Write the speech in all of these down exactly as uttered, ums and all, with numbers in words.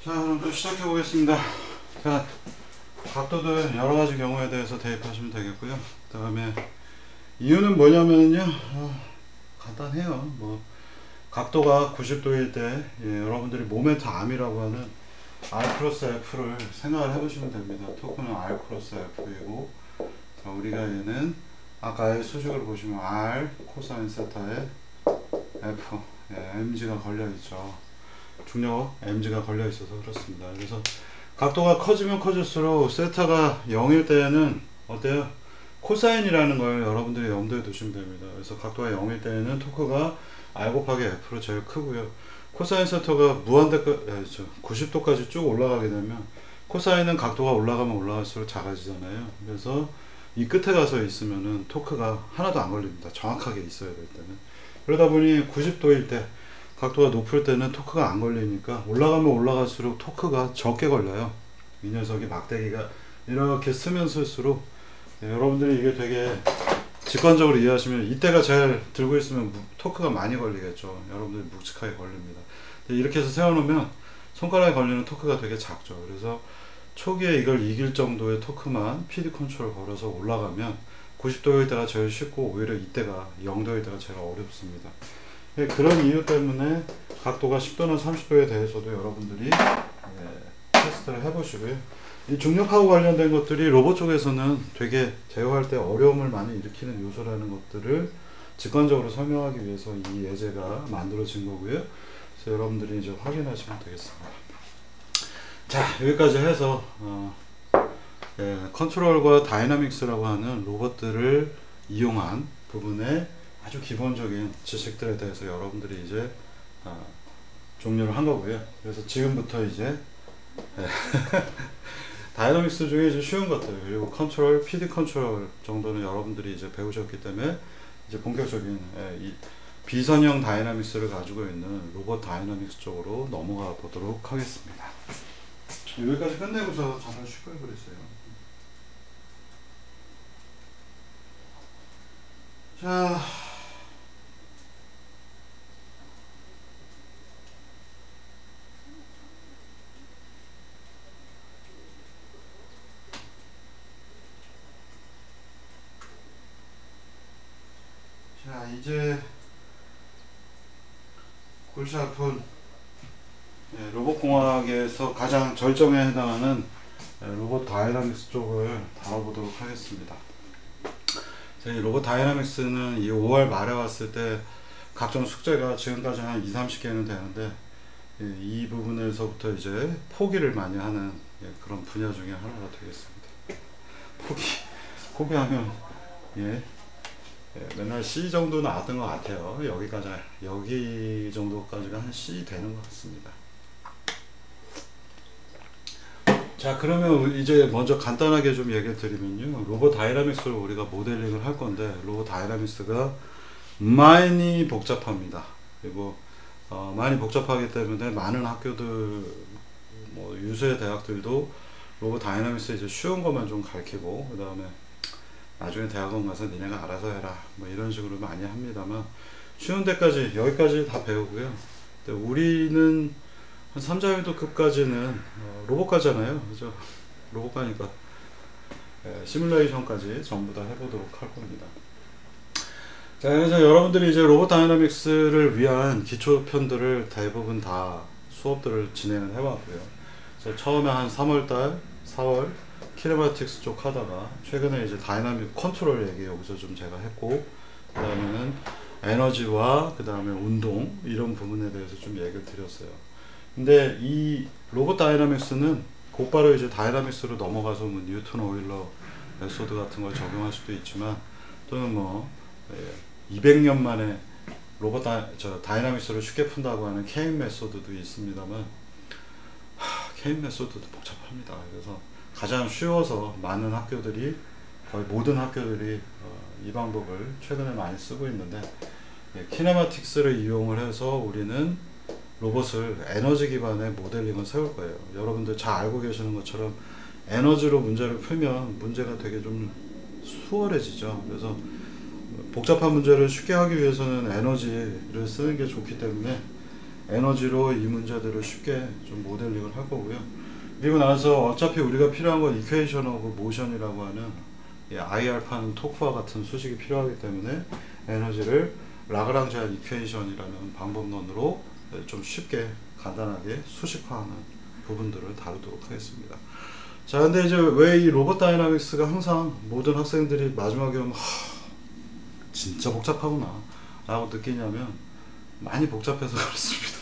자, 그럼 또 시작해 보겠습니다. 자, 각도들 여러 가지 경우에 대해서 대입하시면 되겠고요. 그 다음에 이유는 뭐냐면요, 어, 간단해요. 뭐 각도가 구십 도일 때 예, 여러분들이 모멘트 암이라고 하는 R 플러스 F를 생각을 해보시면 됩니다. 토크는 R 플러스 F이고, 자, 우리가 얘는 아까의 수식을 보시면 R 코사인 세타에 F 예, mg가 걸려 있죠. 중력 mg가 걸려 있어서 그렇습니다. 그래서 각도가 커지면 커질수록 세타가 영일 때에는 어때요? 코사인이라는 걸 여러분들이 염두에 두시면 됩니다. 그래서 각도가 영일 때에는 토크가 R 곱하기 F로 제일 크고요. 코사인 세타가 무한대까지 구십 도까지 쭉 올라가게 되면 코사인은 각도가 올라가면 올라갈수록 작아지잖아요. 그래서 이 끝에 가서 있으면은 토크가 하나도 안 걸립니다. 정확하게 있어야 될 때는. 그러다 보니 구십 도일 때 각도가 높을 때는 토크가 안 걸리니까 올라가면 올라갈수록 토크가 적게 걸려요. 이 녀석이 막대기가 이렇게 쓰면 쓸수록 네, 여러분들이 이게 되게 직관적으로 이해하시면 이때가 잘 들고 있으면 무, 토크가 많이 걸리겠죠. 여러분들이 묵직하게 걸립니다. 이렇게 해서 세워놓으면 손가락에 걸리는 토크가 되게 작죠. 그래서 초기에 이걸 이길 정도의 토크만 피디 컨트롤 걸어서 올라가면 구십 도일 때가 제일 쉽고 오히려 이때가 영 도일 때가 제일 어렵습니다. 예, 그런 이유 때문에 각도가 십 도나 삼십 도에 대해서도 여러분들이 예, 테스트를 해보시고요. 이 중력하고 관련된 것들이 로봇 쪽에서는 되게 제어할 때 어려움을 많이 일으키는 요소라는 것들을 직관적으로 설명하기 위해서 이 예제가 만들어진 거고요. 그래서 여러분들이 이제 확인하시면 되겠습니다. 자, 여기까지 해서 어, 예, 컨트롤과 다이나믹스라고 하는 로봇들을 이용한 부분에 아주 기본적인 지식들에 대해서 여러분들이 이제 어, 종료를 한 거고요. 그래서 지금부터 이제 예, 다이나믹스 중에 이제 쉬운 것들 그리고 컨트롤, 피디 컨트롤 정도는 여러분들이 이제 배우셨기 때문에 이제 본격적인 예, 이 비선형 다이나믹스를 가지고 있는 로봇 다이나믹스 쪽으로 넘어가 보도록 하겠습니다. 여기까지 끝내고서 잠깐 쉴 걸 그랬어요. 자, 자 이제 골치 아픈 예, 로봇공학에서 가장 절정에 해당하는 예, 로봇 다이나믹스 쪽을 다뤄보도록 하겠습니다. 이 로봇 다이나믹스는 이 오월 말에 왔을 때 각종 숙제가 지금까지 한 이삼십 개는 되는데 예, 이 부분에서부터 이제 포기를 많이 하는 예, 그런 분야 중에 하나가 되겠습니다. 포기, 포기하면 예, 예, 맨날 C 정도 나왔던 것 같아요. 여기까지 여기 정도까지가 한 C 되는 것 같습니다. 자, 그러면 이제 먼저 간단하게 좀 얘기를 드리면요, 로봇 다이나믹스를 우리가 모델링을 할 건데 로봇 다이나믹스가 많이 복잡합니다. 그리고 어, 많이 복잡하기 때문에 많은 학교들, 뭐 유수의 대학들도 로봇 다이나믹스 이제 쉬운 것만 좀 가르치고 그 다음에 나중에 대학원 가서 니네가 알아서 해라 뭐 이런 식으로 많이 합니다만 쉬운 데까지 여기까지 다 배우고요. 근데 우리는 한 삼, 사위도급까지는 어, 로봇과잖아요. 그죠? 로봇과니까 예, 시뮬레이션까지 전부 다 해보도록 할 겁니다. 자, 그래서 여러분들이 이제 로봇 다이나믹스를 위한 기초편들을 대부분 다 수업들을 진행을 해왔고요. 그래서 처음에 한 삼월달, 사월 키네마틱스 쪽 하다가 최근에 이제 다이나믹 컨트롤 얘기 여기서 좀 제가 했고, 그 다음에는 에너지와 그 다음에 운동 이런 부분에 대해서 좀 얘기를 드렸어요. 근데 이 로봇 다이나믹스는 곧바로 이제 다이나믹스로 넘어가서 뭐 뉴턴 오일러 메소드 같은 걸 적용할 수도 있지만 또는 뭐 이백 년 만에 로봇 다, 저 다이나믹스를 쉽게 푼다고 하는 케인 메소드도 있습니다만 하, 케인 메소드도 복잡합니다. 그래서 가장 쉬워서 많은 학교들이 거의 모든 학교들이 어, 이 방법을 최근에 많이 쓰고 있는데 예, 키네마틱스를 이용을 해서 우리는 로봇을 에너지 기반의 모델링을 세울 거예요. 여러분들 잘 알고 계시는 것처럼 에너지로 문제를 풀면 문제가 되게 좀 수월해지죠. 그래서 복잡한 문제를 쉽게 하기 위해서는 에너지를 쓰는 게 좋기 때문에 에너지로 이 문제들을 쉽게 좀 모델링을 할 거고요. 그리고 나서 어차피 우리가 필요한 건 이퀘이션 오브 모션이라고 하는 I알파는 토크와 같은 수식이 필요하기 때문에 에너지를 라그랑지안 이퀘이션이라는 방법론으로 좀 쉽게 간단하게 수식화하는 부분들을 다루도록 하겠습니다. 자, 근데 이제 왜 이 로봇 다이나믹스가 항상 모든 학생들이 마지막에 오면 하, 진짜 복잡하구나 라고 느끼냐면 많이 복잡해서 그렇습니다.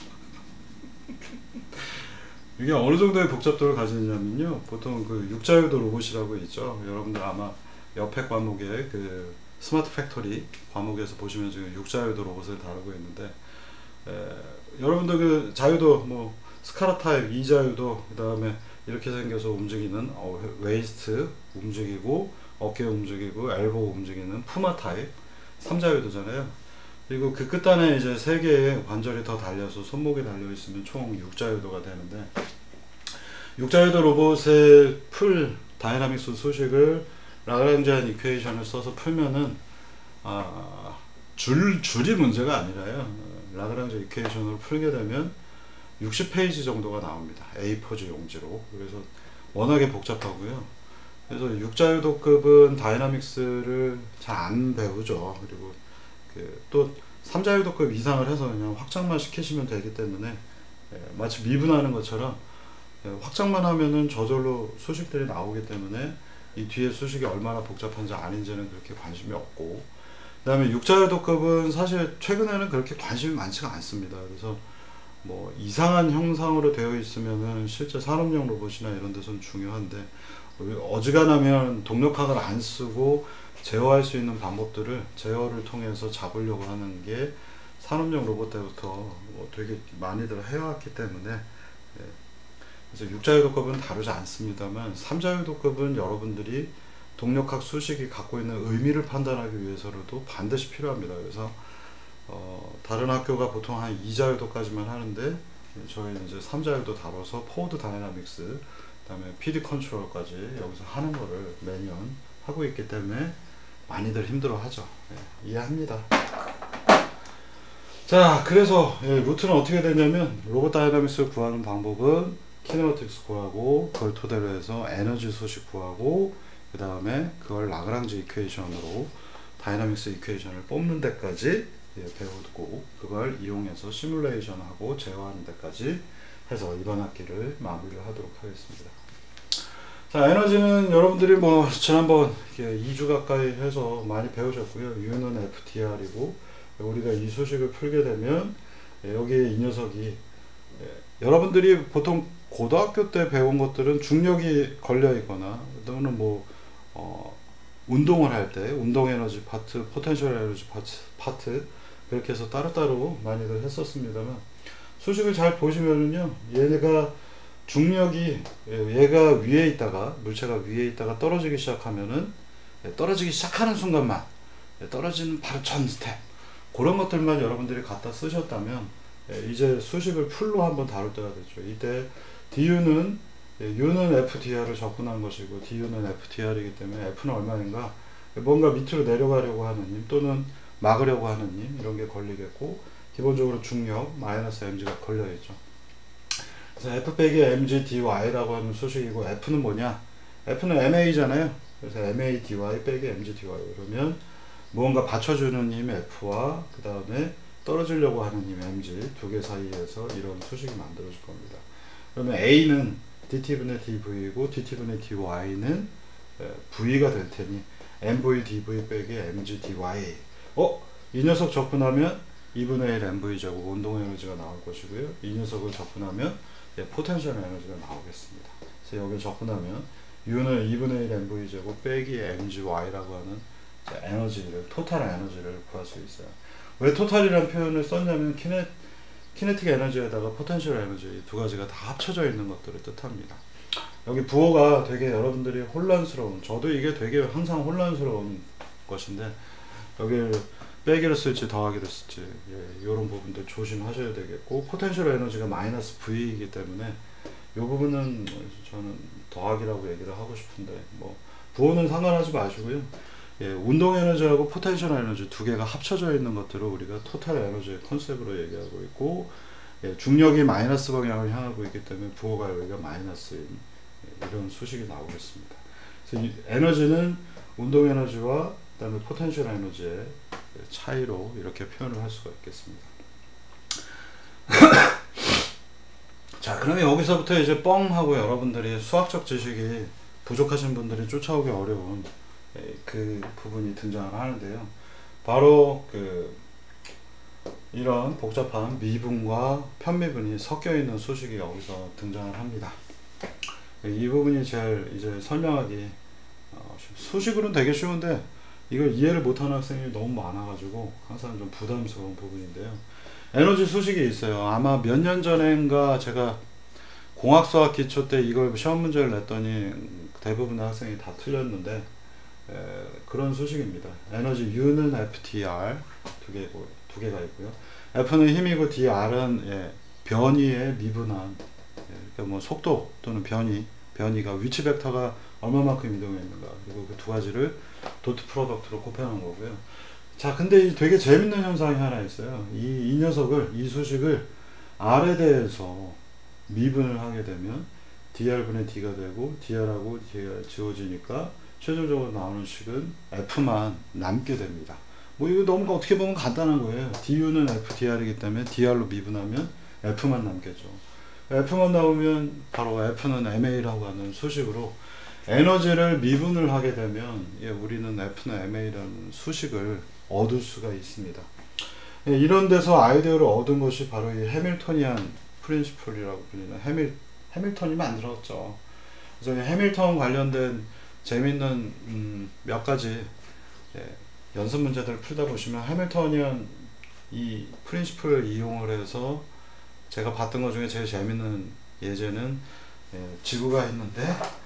이게 어느 정도의 복잡도를 가지냐면요, 보통 그 육자유도 로봇이라고 있죠. 여러분들 아마 옆에 과목에 그 스마트 팩토리 과목에서 보시면 지금 육자유도 로봇을 다루고 있는데, 에, 여러분들 그 자유도 뭐 스카라 타입, 이자유도, 그 다음에 이렇게 생겨서 움직이는 어, 웨이스트 움직이고 어깨 움직이고 엘보 움직이는 푸마 타입 삼자유도잖아요. 그리고 그 끝단에 이제 세 개의 관절이 더 달려서 손목에 달려 있으면 총 육자유도가 되는데, 육자유도 로봇의 풀 다이나믹스 수식을 라그랑지안 이퀘이션을 써서 풀면은 아, 줄, 줄이 문제가 아니라요, 라그랑지 이퀘이션으로 풀게 되면 육십 페이지 정도가 나옵니다. 에이 포 용지로. 그래서 워낙에 복잡하고요. 그래서 육자유도급은 다이나믹스를 잘 안 배우죠. 그리고 그 또 삼자유도급 이상을 해서 그냥 확장만 시키시면 되기 때문에, 예, 마치 미분하는 것처럼 예, 확장만 하면은 저절로 수식들이 나오기 때문에 이 뒤에 수식이 얼마나 복잡한지 아닌지는 그렇게 관심이 없고, 그 다음에 육자유도급은 사실 최근에는 그렇게 관심이 많지가 않습니다. 그래서 뭐 이상한 형상으로 되어 있으면은 실제 산업용 로봇이나 이런 데서는 중요한데, 어지간하면 동력학을 안 쓰고 제어할 수 있는 방법들을 제어를 통해서 잡으려고 하는 게 산업용 로봇 때부터 뭐 되게 많이들 해왔기 때문에, 예. 그래서 육자유도급은 다루지 않습니다만 삼자유도급은 여러분들이 동력학 수식이 갖고 있는 의미를 판단하기 위해서라도 반드시 필요합니다. 그래서 어, 다른 학교가 보통 한 이자유도까지만 하는데 저희는 이제 삼자유도 다뤄서 포워드 다이나믹스, 그 다음에 피디 컨트롤까지 여기서 하는 거를 매년 하고 있기 때문에 많이들 힘들어 하죠. 예, 이해합니다. 자, 그래서 예, 루트는 어떻게 되냐면, 로봇 다이나믹스를 구하는 방법은 키네마틱스 구하고 그걸 토대로 해서 에너지 수식 구하고 그 다음에 그걸 라그랑지 이퀘이션으로 다이나믹스 이퀘이션을 뽑는 데까지 예, 배우고, 그걸 이용해서 시뮬레이션하고 제어하는 데까지 해서 이번 학기를 마무리를 하도록 하겠습니다. 자, 에너지는 여러분들이 뭐 지난번 이 주 가까이 해서 많이 배우셨고요. U는 에프티알이고, 우리가 이 수식을 풀게 되면 여기에 이 녀석이, 여러분들이 보통 고등학교 때 배운 것들은 중력이 걸려 있거나 또는 뭐 어, 운동을 할 때 운동 에너지 파트, 포텐셜 에너지 파트, 파트 그렇게 해서 따로따로 많이들 했었습니다만, 수식을 잘 보시면은요, 얘가 중력이, 얘가 위에 있다가 물체가 위에 있다가 떨어지기 시작하면은, 떨어지기 시작하는 순간만, 떨어지는 바로 전 스텝, 그런 것들만 여러분들이 갖다 쓰셨다면 이제 수식을 풀로 한번 다룰 때가 됐죠. 이때 디유는 U는 에프티알을 접근한 것이고 디유는 에프티알이기 때문에 F는 얼마인가, 뭔가 밑으로 내려가려고 하는 힘 또는 막으려고 하는 힘, 이런 게 걸리겠고, 기본적으로 중력 마이너스 엠지가 걸려 있죠. 그래서 F 빼기 엠지 디와이라고 하는 수식이고, F는 뭐냐? F는 엠에이잖아요. 그래서 엠에이 디와이 빼기 엠지 디와이, 그러면 무언가 받쳐주는 힘 F와 그 다음에 떨어지려고 하는 힘 엠지 두 개 사이에서 이런 수식이 만들어질 겁니다. 그러면 A는 dt분의 dv이고 dt분의 dy는 v가 될 테니 mv dv 빼기 mg dy. 어? 이 녀석 접근하면 이분의 일 엠브이 제곱 운동 에너지가 나올 것이고요. 이 녀석을 접근하면 예, 포텐셜 에너지가 나오겠습니다. 그래서 여기 접근하면 U는 이분의 일 엠브이 제곱 빼기 mgy라고 하는 에너지를, 토탈 에너지를 구할 수 있어요. 왜 토탈이라는 표현을 썼냐면 키네, 키네틱 에너지에다가 포텐셜 에너지 두 가지가 다 합쳐져 있는 것들을 뜻합니다. 여기 부호가 되게 여러분들이 혼란스러운, 저도 이게 되게 항상 혼란스러운 것인데, 여기를 빼기를 쓸지 더하기를 쓸지, 예, 이런 부분들 조심하셔야 되겠고, 포텐셜 에너지가 마이너스 V이기 때문에 이 부분은 저는 더하기라고 얘기를 하고 싶은데, 뭐 부호는 상관하지 마시고요. 예, 운동 에너지하고 포텐셜 에너지 두 개가 합쳐져 있는 것들을 우리가 토탈 에너지 컨셉으로 얘기하고 있고, 예, 중력이 마이너스 방향을 향하고 있기 때문에 부호가 여기가 마이너스인 예, 이런 수식이 나오겠습니다. 그래서 이 에너지는 운동 에너지와 그다음에 포텐셜 에너지의 차이로 이렇게 표현을 할 수가 있겠습니다. 자, 그러면 여기서부터 이제 뻥 하고 여러분들이 수학적 지식이 부족하신 분들이 쫓아오기 어려운 그 부분이 등장을 하는데요. 바로 그 이런 복잡한 미분과 편미분이 섞여 있는 수식이 여기서 등장을 합니다. 이 부분이 제일 이제 설명하기 어, 수식으로는 되게 쉬운데 이걸 이해를 못하는 학생이 너무 많아가지고 항상 좀 부담스러운 부분인데요. 에너지 수식이 있어요. 아마 몇 년 전인가 제가 공학수학 기초 때 이걸 시험 문제를 냈더니 대부분의 학생이 다 틀렸는데 에, 그런 수식입니다. 에너지 U는 에프 디 알 두 개고 두 개가 있고요. F는 힘이고 디알은 예, 변이의 미분한 예, 그러니까 뭐 속도 또는 변이 변이가 위치 벡터가 얼마만큼 이동해 있는가 그리고 그 두 가지를 도트 프로덕트로 곱해놓은 거고요. 자, 근데 되게 재밌는 현상이 하나 있어요. 이, 이 녀석을 이 수식을 R에 대해서 미분을 하게 되면 디알분의 D가 되고 디알하고 D가 지워지니까 최종적으로 나오는 식은 F만 남게 됩니다. 뭐 이거 너무 어떻게 보면 간단한 거예요. 디유는 에프 디 알이기 때문에 디알로 미분하면 F만 남겠죠. F만 나오면 바로 F는 엠에이라고 하는 수식으로 에너지를 미분을 하게 되면 예, 우리는 F는 엠에이라는 수식을 얻을 수가 있습니다. 예, 이런 데서 아이디어를 얻은 것이 바로 이 해밀토니안 프린시플이라고 불리는 해밀, 해밀턴이 만들었죠. 그래서 해밀턴 관련된 재밌는 음, 몇 가지 예, 연습 문제들을 풀다 보시면 해밀토니안 이 프린시플을 이용을 해서 제가 봤던 것 중에 제일 재밌는 예제는 예, 지구가 있는데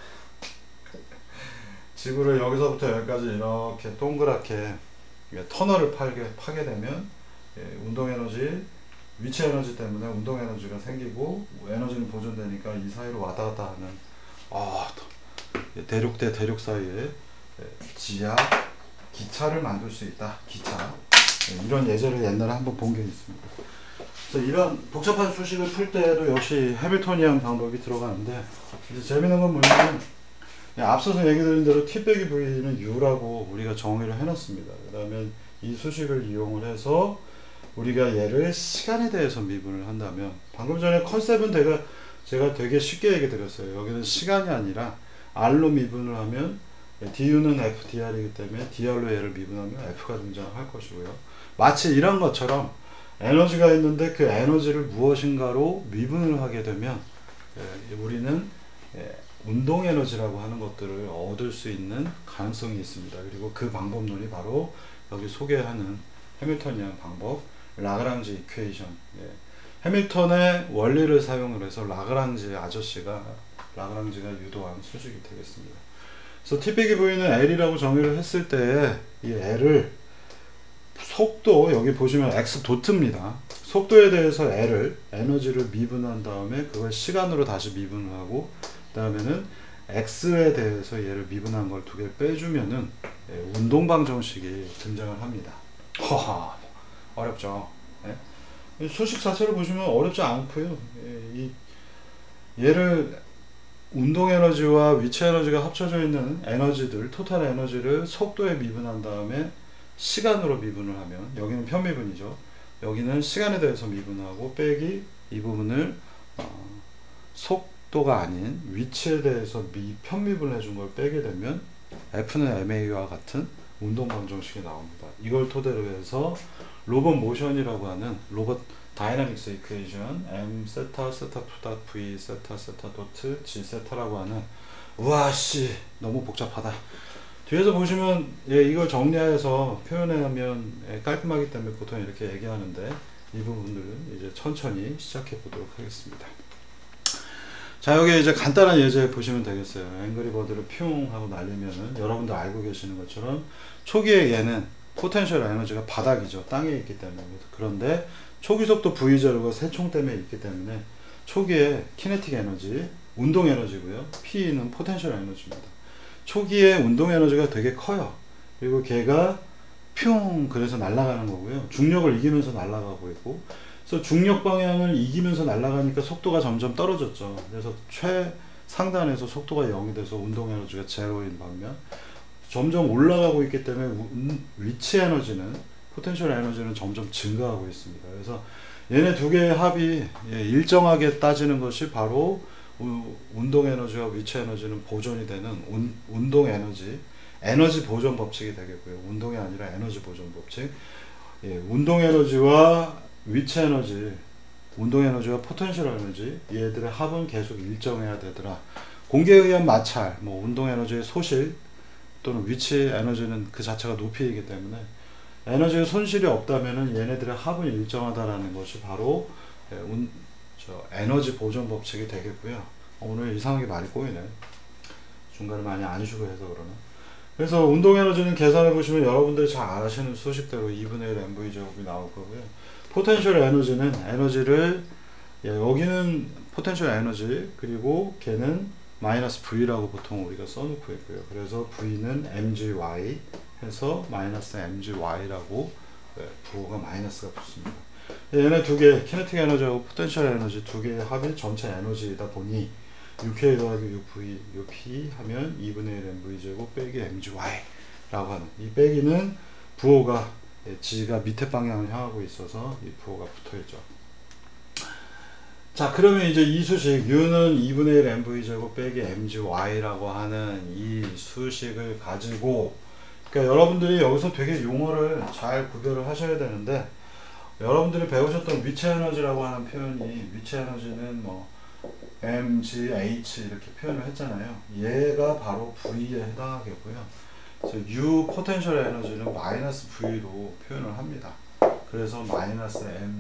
지구를 여기서부터 여기까지 이렇게 동그랗게 예, 터널을 파게, 파게 되면 예, 운동 에너지, 위치 에너지 때문에 운동 에너지가 생기고 에너지는 보존되니까 이 사이로 왔다 갔다 하는 아, 대륙 대 대륙 사이에 예, 지하 기차를 만들 수 있다. 기차. 예, 이런 예제를 옛날에 한번 본 게 있습니다. 그래서 이런 복잡한 수식을 풀 때도 역시 해밀토니안 방법이 들어가는데 이제 재밌는 건 뭐냐면 예, 앞서서 얘기 드린 대로 T 빼기 V는 U라고 우리가 정의를 해놨습니다. 그 다음에 이 수식을 이용을 해서 우리가 얘를 시간에 대해서 미분을 한다면 방금 전에 컨셉은 제가, 제가 되게 쉽게 얘기 드렸어요. 여기는 시간이 아니라 R로 미분을 하면 디유는 에프 디 알이기 때문에 디알로 얘를 미분하면 F가 등장할 것이고요. 마치 이런 것처럼 에너지가 있는데 그 에너지를 무엇인가로 미분을 하게 되면 예, 우리는 예, 운동 에너지라고 하는 것들을 얻을 수 있는 가능성이 있습니다. 그리고 그 방법론이 바로 여기 소개하는 해밀토니안 방법, 라그랑지 이퀘이션. 예. 해밀턴의 원리를 사용을 해서 라그랑지 아저씨가 라그랑지가 유도한 수식이 되겠습니다. 그래서 T 빼기 V는 L이라고 정의를 했을 때 이 L을 속도 여기 보시면 x 도트입니다. 속도에 대해서 L을 에너지를 미분한 다음에 그걸 시간으로 다시 미분을 하고 그 다음에는 x에 대해서 얘를 미분한 걸 두 개를 빼주면은 예, 운동방정식이 등장을 합니다. 허하 어렵죠. 예? 수식 자체를 보시면 어렵지 않고요. 예, 이 얘를 운동 에너지와 위치 에너지가 합쳐져 있는 에너지들, 토탈 에너지를 속도에 미분한 다음에 시간으로 미분을 하면 여기는 편미분이죠. 여기는 시간에 대해서 미분하고 빼기 이 부분을 어, 속도가 아닌 위치에 대해서 미, 편미분을 해준 걸 빼게 되면 F는 엠에이와 같은 운동 방정식이 나옵니다. 이걸 토대로 해서 로봇 모션이라고 하는 로봇 다이나믹스 이퀘이션 M 세타 세타 닷 V 세타 세타 도트 G 세타라고 하는 우와씨 너무 복잡하다. 뒤에서 보시면 예, 이걸 정리해서 표현하면 예, 깔끔하기 때문에 보통 이렇게 얘기하는데 이 부분들은 이제 천천히 시작해 보도록 하겠습니다. 자, 여기 이제 간단한 예제 보시면 되겠어요. 앵그리버드를 퓨 하고 날리면은 여러분도 알고 계시는 것처럼 초기에 얘는 포텐셜 에너지가 바닥이죠. 땅에 있기 때문에. 그런데 초기 속도 브이 제로가 세총 때문에 있기 때문에 초기에 키네틱 에너지, 운동 에너지고요. P는 포텐셜 에너지입니다. 초기에 운동 에너지가 되게 커요. 그리고 걔가 퓨 그래서 날아가는 거고요. 중력을 이기면서 날아가고 있고 그래서 중력 방향을 이기면서 날아가니까 속도가 점점 떨어졌죠. 그래서 최상단에서 속도가 영이 돼서 운동 에너지가 제로인 반면 점점 올라가고 있기 때문에 운, 위치 에너지는 포텐셜 에너지는 점점 증가하고 있습니다. 그래서 얘네 두 개의 합이 예, 일정하게 따지는 것이 바로 우, 운동 에너지와 위치 에너지는 보존이 되는 운, 운동 에너지 에너지 보존 법칙이 되겠고요. 운동이 아니라 에너지 보존 법칙. 예, 운동 에너지와 위치 에너지, 운동 에너지와 포텐셜 에너지 얘들의 합은 계속 일정해야 되더라. 공기에 의한 마찰, 뭐 운동 에너지의 소실 또는 위치 에너지는 그 자체가 높이이기 때문에 에너지의 손실이 없다면은 얘네들의 합은 일정하다라는 것이 바로 예, 운, 저 에너지 보존 법칙이 되겠고요. 오늘 이상하게 많이 꼬이네. 중간에 많이 안 쉬고 해서 그러나. 그래서 운동 에너지는 계산해 보시면 여러분들이 잘 아시는 수식대로 이분의 일 엠브이 제곱이 나올 거고요. 포텐셜 에너지는 에너지를 예, 여기는 포텐셜 에너지 그리고 걔는 마이너스 V라고 보통 우리가 써놓고 있고요. 그래서 V는 엠지와이 해서 마이너스 엠지와이라고 예, 부호가 마이너스가 붙습니다. 얘네 두 개, 키네틱 에너지하고 포텐셜 에너지 두 개의 합이 전체 에너지이다 보니 육 케이 더하기 육 브이, 육 피 하면 이분의 일 엠브이 제곱 빼기 엠지와이 라고 하는 이 빼기는 부호가 예, G가 밑에 방향을 향하고 있어서 이 부호가 붙어 있죠. 자, 그러면 이제 이 수식 U는 이분의 일 엠브이 제곱 빼기 엠지와이라고 하는 이 수식을 가지고 그러니까 여러분들이 여기서 되게 용어를 잘 구별을 하셔야 되는데 여러분들이 배우셨던 위치 에너지라고 하는 표현이 위치 에너지는 뭐 엠지에이치 이렇게 표현을 했잖아요. 얘가 바로 V에 해당하겠고요. 그래서 U 포텐셜 에너지는 마이너스 V로 표현을 합니다. 그래서 마이너스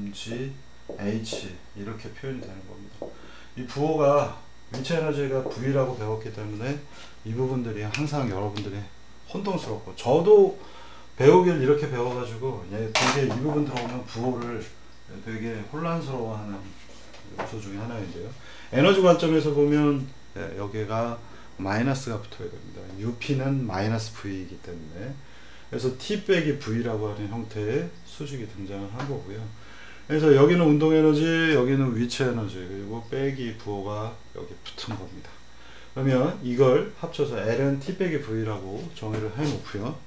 엠지에이치 이렇게 표현이 되는 겁니다. 이 부호가 위치 에너지가 V라고 배웠기 때문에 이 부분들이 항상 여러분들이 혼동스럽고 저도 배우길 이렇게 배워가지고 얘 되게 이 부분 들어오면 부호를 되게 혼란스러워하는 요소 중에 하나인데요. 에너지 관점에서 보면 예, 여기가 마이너스가 붙어야 됩니다. 유피는 마이너스 V이기 때문에 그래서 T 빼기 V라고 하는 형태의 수식이 등장을 한 거고요. 그래서 여기는 운동 에너지, 여기는 위치 에너지, 그리고 빼기 부호가 여기 붙은 겁니다. 그러면 이걸 합쳐서 L은 T 빼기 V라고 정의를 해 놓고요.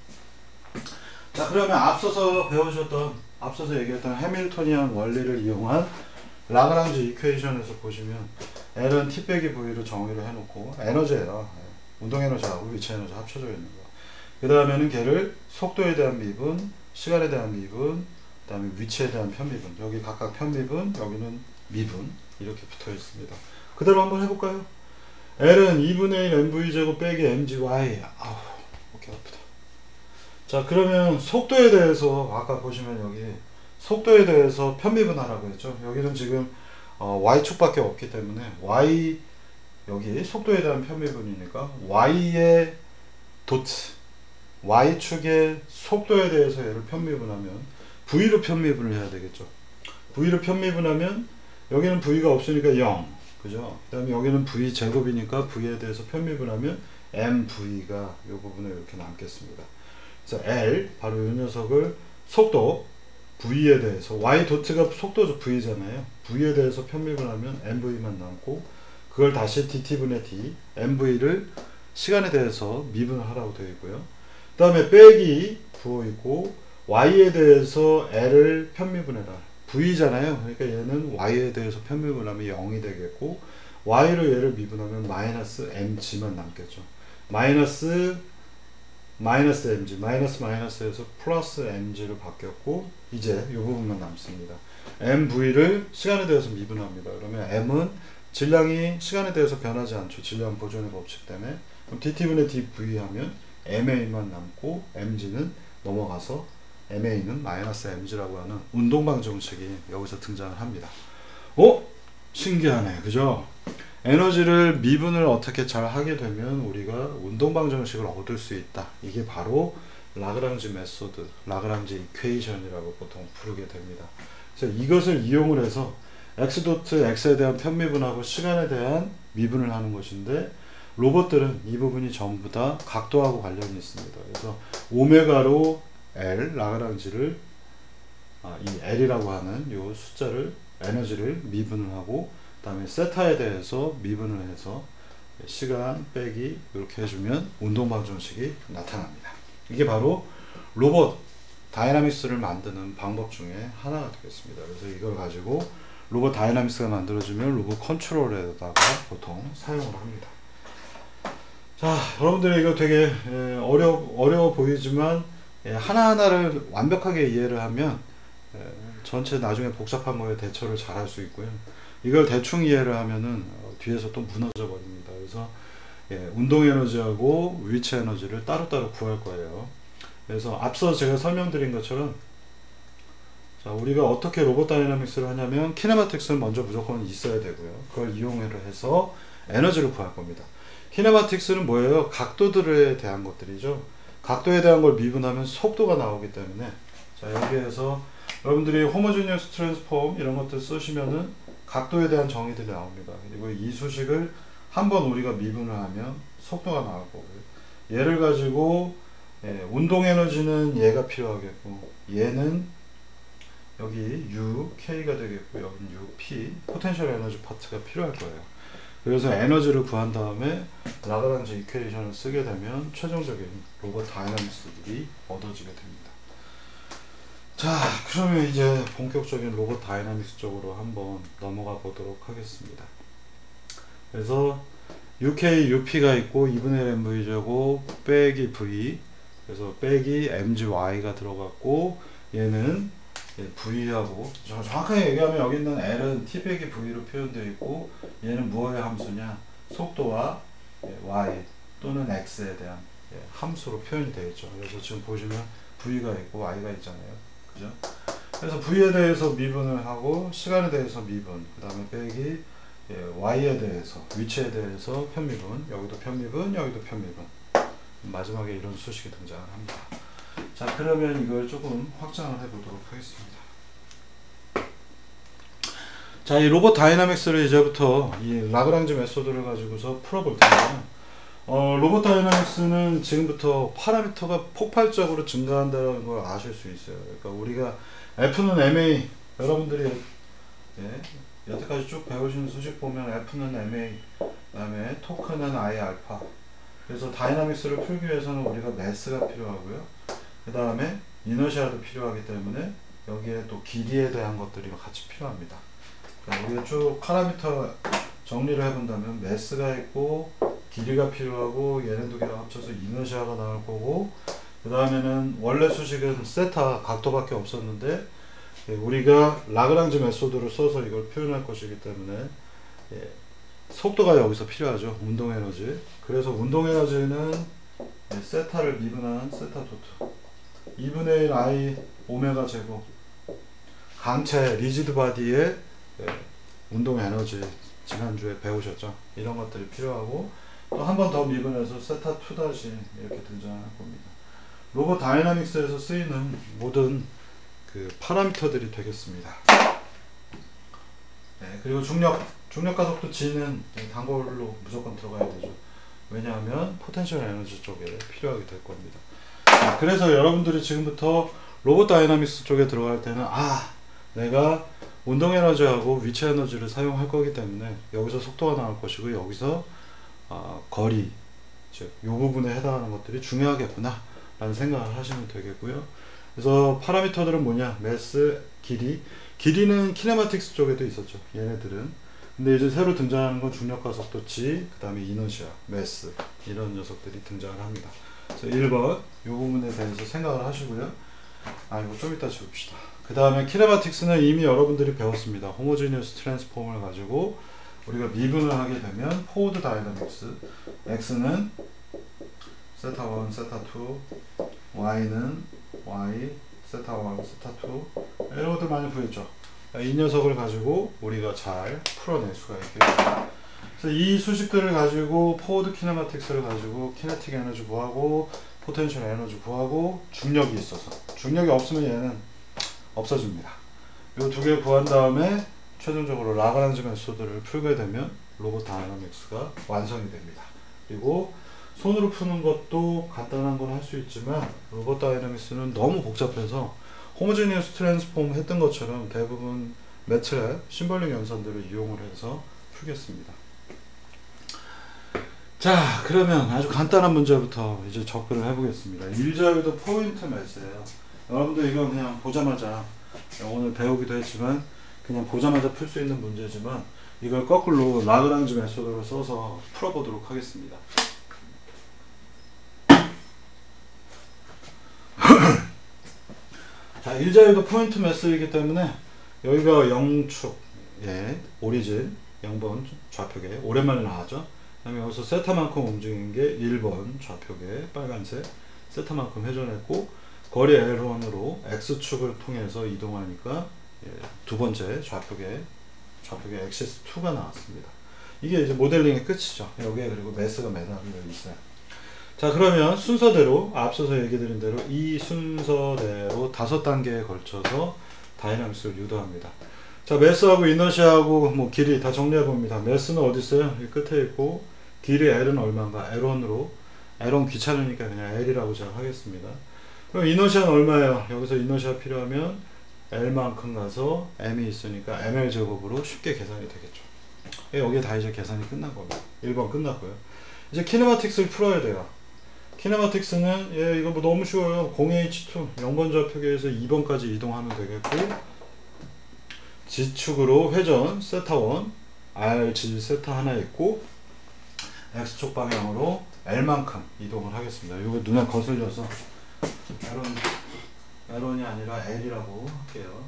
자, 그러면 앞서서 배우셨던, 앞서서 얘기했던 해밀토니안 원리를 이용한 라그랑지 이퀘이션에서 보시면 L은 T 빼기 V로 정의를 해놓고 에너지예요. 운동 에너지하고 위치 에너지 합쳐져 있는 거. 그 다음에는 걔를 속도에 대한 미분, 시간에 대한 미분, 그 다음에 위치에 대한 편미분. 여기 각각 편미분, 여기는 미분 이렇게 붙어 있습니다. 그대로 한번 해볼까요? L은 이분의 일 엠브이 제곱 빼기 엠지와이. 아우, 어깨 아프다. 자, 그러면 속도에 대해서 아까 보시면 여기 속도에 대해서 편미분하라고 했죠. 여기는 지금 어, Y축밖에 없기 때문에 Y 여기 속도에 대한 편미분이니까 Y의 도트 Y축의 속도에 대해서 얘를 편미분하면 V로 편미분을 해야 되겠죠. V로 편미분하면 여기는 V가 없으니까 영 그죠? 그 다음에 여기는 V 제곱이니까 V에 대해서 편미분하면 엠브이가 이 부분에 이렇게 남겠습니다. 그래서 L 바로 이 녀석을 속도 V에 대해서 Y 도트가 속도죠. V잖아요. V에 대해서 편미분하면 엠브이만 남고 그걸 다시 디티분의 D 엠브이를 시간에 대해서 미분을 하라고 되어 있고요. 그 다음에 빼기 부호 있고 Y에 대해서 L을 편미분해라. V잖아요. 그러니까 얘는 Y에 대해서 편미분하면 영이 되겠고 Y로 얘를 미분하면 마이너스 엠지만 남겠죠. 마이너스 마이너스 엠지, 마이너스 마이너스에서 플러스 엠지로 바뀌었고 이제 이 부분만 남습니다. 엠브이를 시간에 대해서 미분합니다. 그러면 M은 질량이 시간에 대해서 변하지 않죠. 질량 보존의 법칙 때문에. 그럼 디티분의 디브이 하면 엠에이만 남고 엠지는 넘어가서 엠에이는 마이너스 엠지라고 하는 운동방 정식이 여기서 등장을 합니다. 오! 신기하네. 그죠? 에너지를 미분을 어떻게 잘 하게 되면 우리가 운동방 정식을 얻을 수 있다. 이게 바로 라그랑지 메소드, 라그랑지 이퀘이션이라고 보통 부르게 됩니다. 그래서 이것을 이용을 해서 x 도트 x에 대한 편미분하고 시간에 대한 미분을 하는 것인데 로봇들은 이 부분이 전부 다 각도하고 관련이 있습니다. 그래서 오메가로 L 라그랑지를 아, 이 L이라고 하는 요 숫자를 에너지를 미분을 하고 그 다음에 세타에 대해서 미분을 해서 시간 빼기 이렇게 해주면 운동 방정식이 나타납니다. 이게 바로 로봇 다이나믹스를 만드는 방법 중에 하나가 되겠습니다. 그래서 이걸 가지고 로봇 다이나믹스가 만들어지면 로봇 컨트롤에다가 보통 사용을 합니다. 자, 여러분들이 이거 되게 어려, 어려워 보이지만 하나하나를 완벽하게 이해를 하면 전체 나중에 복잡한 거에 대처를 잘 할 수 있고요. 이걸 대충 이해를 하면은 뒤에서 또 무너져 버립니다. 그래서 예, 운동 에너지하고 위치 에너지를 따로따로 구할 거예요. 그래서 앞서 제가 설명드린 것처럼 자, 우리가 어떻게 로봇 다이나믹스를 하냐면 키네마틱스는 먼저 무조건 있어야 되고요. 그걸 이용을 해서 에너지를 구할 겁니다. 키네마틱스는 뭐예요? 각도들에 대한 것들이죠. 각도에 대한 걸 미분하면 속도가 나오기 때문에 자, 여기에서 여러분들이 호모지니어스 트랜스폼 이런 것들 쓰시면은 각도에 대한 정의들이 나옵니다. 그리고 이 수식을 한번 우리가 미분을 하면 속도가 나올 거고요. 얘를 가지고 예, 운동 에너지는 얘가 필요하겠고 얘는 여기 U, K가 되겠고 여기는 U, P, 포텐셜 에너지 파트가 필요할 거예요. 그래서 에너지를 구한 다음에 라그랑지 이퀘이션을 쓰게 되면 최종적인 로봇 다이나믹스들이 얻어지게 됩니다. 자, 그러면 이제 본격적인 로봇 다이나믹스 쪽으로 한번 넘어가 보도록 하겠습니다. 그래서 유케이, 유피가 있고 이분의 일 엠브이제고 빼기 V, 그래서 빼기 엠지와이가 들어갔고 얘는 V하고 정확하게 얘기하면 여기 있는 L은 T 빼기 V로 표현되어 있고 얘는 무엇의 함수냐? 속도와 Y 또는 X에 대한 함수로 표현이 되어 있죠. 그래서 지금 보시면 V가 있고 Y가 있잖아요. 그죠? 그래서 V에 대해서 미분을 하고 시간에 대해서 미분, 그 다음에 빼기 예, Y에 대해서 위치에 대해서 편미분, 여기도 편미분, 여기도 편미분. 마지막에 이런 수식이 등장을 합니다. 자, 그러면 이걸 조금 확장을 해보도록 하겠습니다. 자, 이 로봇 다이나믹스를 이제부터 이 라그랑지 메소드를 가지고서 풀어볼 텐데요. 어, 로봇 다이나믹스는 지금부터 파라미터가 폭발적으로 증가한다는 걸 아실 수 있어요. 그러니까 우리가 F는 엠에이, 여러분들이 예, 여태까지 쭉 배우시는 수식 보면 F는 엠에이, 그 다음에 토크는 I 알파. 그래서 다이나믹스를 풀기 위해서는 우리가 매스가 필요하고요. 그 다음에 이너시아도 필요하기 때문에 여기에 또 길이에 대한 것들이 같이 필요합니다. 그러니까 우리가 쭉 파라미터 정리를 해본다면 매스가 있고 길이가 필요하고 얘네 두 개가 합쳐서 이너시아가 나올 거고 그 다음에는 원래 수식은 세타 각도밖에 없었는데 우리가 라그랑지 메소드를 써서 이걸 표현할 것이기 때문에 예, 속도가 여기서 필요하죠. 운동 에너지. 그래서 운동 에너지는 예, 세타를 미분한 세타 도트 이분의 일 I 오메가 제곱 강체 리지드 바디의 예, 운동 에너지 지난주에 배우셨죠. 이런 것들이 필요하고 또 한 번 더 미분해서 세타 투 다시 이렇게 등장할 겁니다. 로봇 다이나믹스에서 쓰이는 모든 그 파라미터들이 되겠습니다. 네, 그리고 중력, 중력 가속도 G는 단골로 무조건 들어가야 되죠. 왜냐하면 포텐셜 에너지 쪽에 필요하게 될 겁니다. 자, 그래서 여러분들이 지금부터 로봇 다이나믹스 쪽에 들어갈 때는 아, 내가 운동 에너지하고 위치 에너지를 사용할 거기 때문에 여기서 속도가 나올 것이고 여기서 어, 거리, 즉 이 부분에 해당하는 것들이 중요하겠구나 라는 생각을 하시면 되겠고요. 그래서 파라미터들은 뭐냐? 매스, 길이. 길이는 키네마틱스 쪽에도 있었죠. 얘네들은. 근데 이제 새로 등장하는 건 중력 가속도 G, 그 다음에 이너시아, 매스 이런 녀석들이 등장을 합니다. 그래서 일 번 이 부분에 대해서 생각을 하시고요. 아, 이거 좀 이따 지웁시다. 그 다음에 키네마틱스는 이미 여러분들이 배웠습니다. 호모지니어스 트랜스폼을 가지고 우리가 미분을 하게 되면 포워드 다이나믹스 X는 세타 원, 세타 투, Y는 Y, 세타 원, 세타 투 이런 것들 많이 구했죠. 이 녀석을 가지고 우리가 잘 풀어낼 수가 있겠습니다. 그래서 이 수식들을 가지고 포워드 키네마틱스를 가지고 키네틱 에너지 구하고 포텐셜 에너지 구하고 중력이 있어서 중력이 없으면 얘는 없어집니다. 이 두 개 구한 다음에 최종적으로 라그랑지 메소드를 풀게 되면 로봇 다이나믹스가 완성이 됩니다. 그리고 손으로 푸는 것도 간단한 건 할 수 있지만 로봇 다이나믹스는 너무 복잡해서 호모지니어스 트랜스폼 했던 것처럼 대부분 매트랩 심벌링 연산들을 이용을 해서 풀겠습니다. 자, 그러면 아주 간단한 문제부터 이제 접근을 해보겠습니다. 일자유도 포인트 매스예요. 여러분들 이건 그냥 보자마자 오늘 배우기도 했지만 그냥 보자마자 풀 수 있는 문제지만 이걸 거꾸로 라그랑지 메소드를 써서 풀어보도록 하겠습니다. 자, 일자유도 포인트 매스이기 때문에 여기가 영축, 예, 오리진 영 번 좌표계 오랜만에 나왔죠. 그다음에 여기서 세타만큼 움직인 게 일 번 좌표계 빨간색 세타만큼 회전했고 거리 엘 원으로 X축을 통해서 이동하니까 예, 두 번째 좌표계 좌표계 엑시스 이가 나왔습니다. 이게 이제 모델링의 끝이죠. 여기에 그리고 매스가 매달려 있어요. 자, 그러면 순서대로 앞서서 얘기 드린 대로 이 순서대로 다섯 단계에 걸쳐서 다이나믹스를 유도합니다. 자, 매스하고 이너시아하고 뭐 길이 다 정리해 봅니다. 매스는 어디 있어요? 이 끝에 있고 길이 L은 얼마인가? 엘 원으로 엘 원 귀찮으니까 그냥 L이라고 제가 하겠습니다. 그럼 이너시아는 얼마예요? 여기서 이너시아 필요하면 L만큼 가서 M이 있으니까 엠엘 제곱으로 쉽게 계산이 되겠죠. 여기에 다 이제 계산이 끝난 겁니다. 일 번 끝났고요. 이제 키네마틱스를 풀어야 돼요. 키네마틱스는 예, 이거 뭐 너무 쉬워요. 공 에이치 투 영 번 좌표계에서 이 번까지 이동하면 되겠고 G축으로 회전 세타 원 알 지 세타 하나 있고 X축 방향으로 L만큼 이동을 하겠습니다. 이거 눈에 거슬려서 L은, L이 아니라 L이라고 할게요.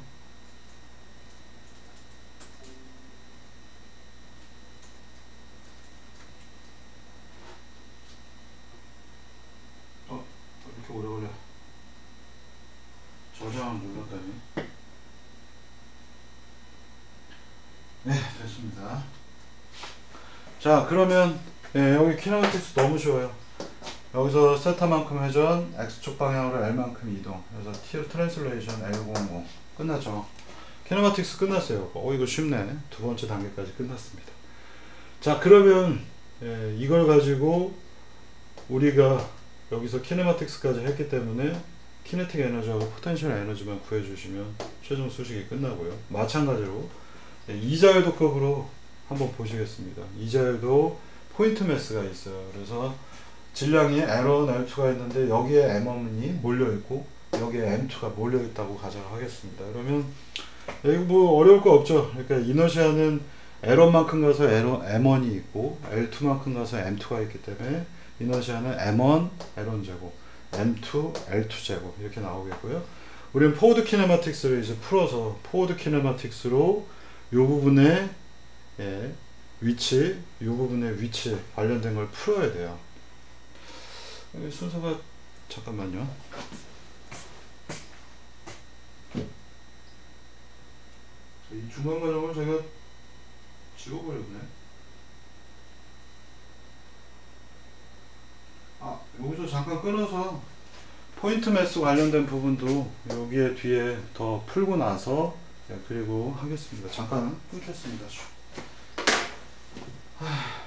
어, 이렇게 오래 걸려. 저장을 눌렀더니. 네, 됐습니다. 자, 그러면 예, 여기 키네마틱스 너무 쉬워요. 여기서 세타만큼 회전, X축 방향으로 L만큼 이동. 그래서 T 트랜슬레이션 엘 공 공 끝났죠. 키네마틱스 끝났어요. 어, 이거 쉽네. 두 번째 단계까지 끝났습니다. 자, 그러면 예, 이걸 가지고 우리가 여기서 키네마틱스까지 했기 때문에 키네틱 에너지하고 포텐셜 에너지만 구해주시면 최종 수식이 끝나고요. 마찬가지로 예, 이자율도급으로 한번 보시겠습니다. 이자율도 포인트 매스가 있어요. 그래서 질량이 엘 원, 엘 투가 있는데 여기에 엠 원이 몰려있고 여기에 엠 투가 몰려있다고 가정을 하겠습니다. 그러면 여기 뭐 어려울 거 없죠. 그러니까 이너시아는 엘 원만큼 가서 엠 원이 있고 엘 투만큼 가서 엠 투가 있기 때문에 이너시아는 엠 원, 엘 원 제곱, 엠 투, 엘 투 제곱 이렇게 나오겠고요. 우리는 포워드 키네마틱스를 이제 풀어서 포워드 키네마틱스로 이 부분에 예, 위치, 이 부분의 위치 관련된 걸 풀어야 돼요. 순서가 잠깐만요. 이 중간 과정을 제가 지워버렸네. 아, 여기서 잠깐 끊어서 포인트 매스 관련된 부분도 여기에 뒤에 더 풀고 나서 그리고 하겠습니다. 잠깐 끊겠습니다. 하...